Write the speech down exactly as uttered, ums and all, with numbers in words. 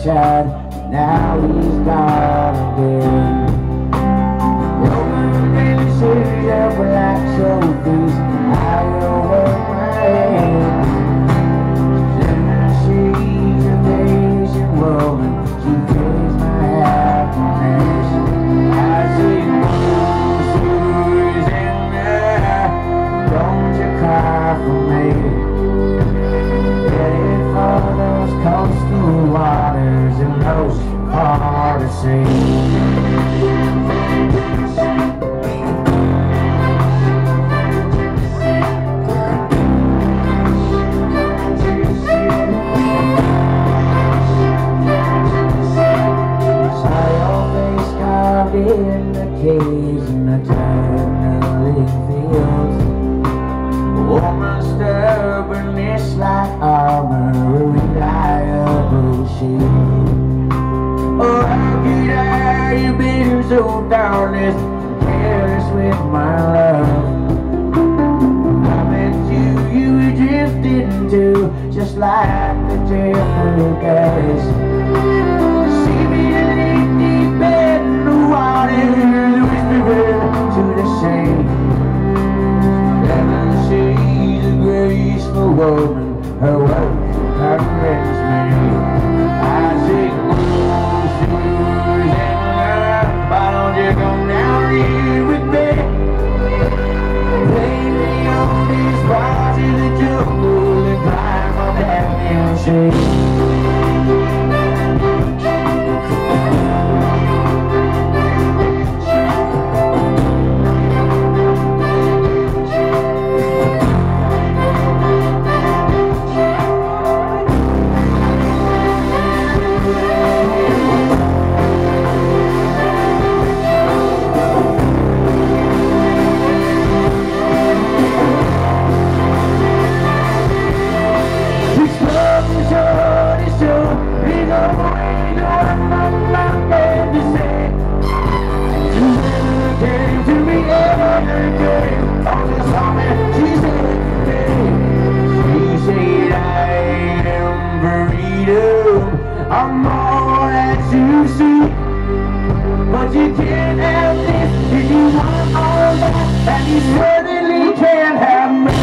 sunshine. Now he's gone again. Roman faces of black trophies, I will wear my hand. Susanna, she's a patient woman, she feels my happiness. I see Susanna, don't you cry for me. Headed for those coastal waters and those hard to see. In the caves and the tunneling fields, a woman's stubbornness like armor, a reliable shield. Oh, how could I have been so thoughtless and careless with my love? I met you, you were drifted into, just like the driftwood guys. See me in deep bed in the water, whispering to the shade. Susanna, she's a graceful woman, her work convinces me. I sing, oh, Susanna, why don't you come down here with me? Play me on these bars in the jungle and climb up that milkshake. I'm all that you see, but you can't have this if you want all that, and you certainly can't have me.